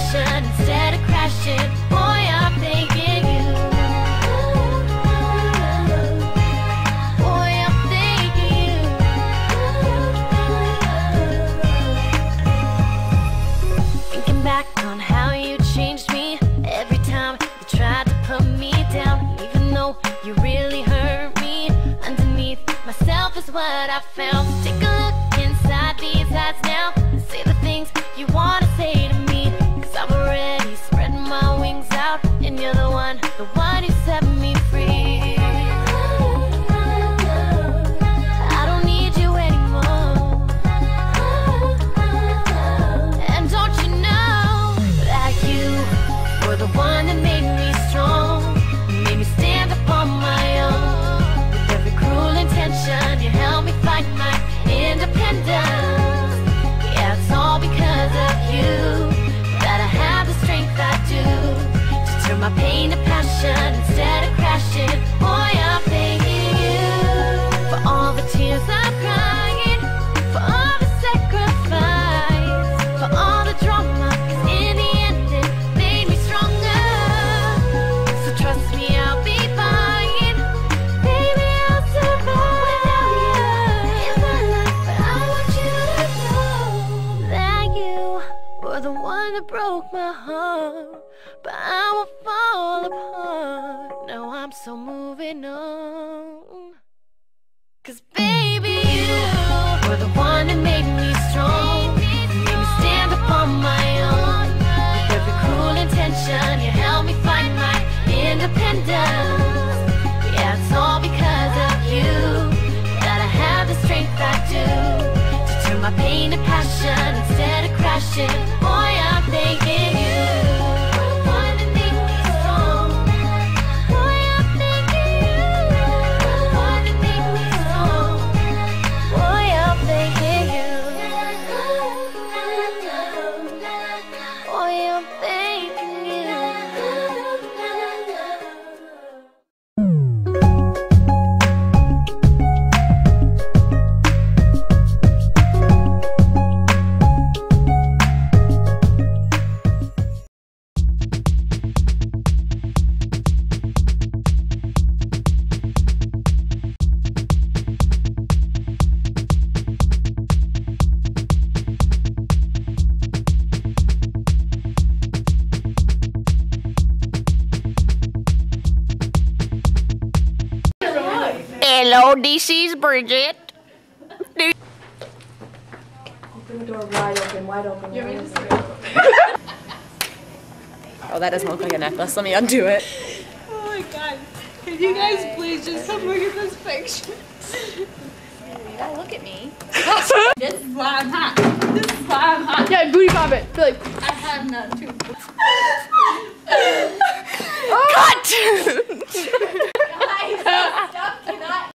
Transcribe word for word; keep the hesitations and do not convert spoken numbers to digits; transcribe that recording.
passion instead of crashing. Boy, I'm thinking you. Boy, I'm thinking you. Thinking back on how you changed me every time you tried to put me down, even though you really hurt me. Underneath myself is what I found. Take a look inside these eyes now and say the things you wanna say to me, 'cause I've already spread my wings out, and you're the one, the one who set me free. I don't need you anymore. And don't you know that you were the one that made me strong, made me stand up on my own. With every cruel intention, you helped me fight my independence. Yeah, it's all because of you that I have the strength I do to turn my pain to passion instead of crashing. Boy, I'm thanking you for all the tears I'm crying, for all the sacrifice, for all the drama, 'cause in the end it made me stronger. So trust me, I'll be fine. Baby, I'll survive without you in my life. But I want you to know that you were the one that broke my heart, but I won't fall apart. Now I'm so moving on. 'Cause baby, you were the one that made me strong, made me stand up on my own. With every cruel intention, you helped me find my independence. Yeah, it's all because of you that I have the strength I do to turn my pain to passion instead of crashing. Boy, I'm thanking you. One that made me strong. Boy, I'm thanking you. One that made me strong. Boy, I'm thanking you. Boy, I'm thanking you. Hello, this is Bridget. Open the door wide open, wide open. You want me to say Oh, that doesn't look like a necklace. Let me undo it. Oh my god. Can you guys please just come look at this picture? Don't look at me. This is why I'm hot. This is why I'm hot. Yeah, booty pop it. Be like, I have none too. Cut!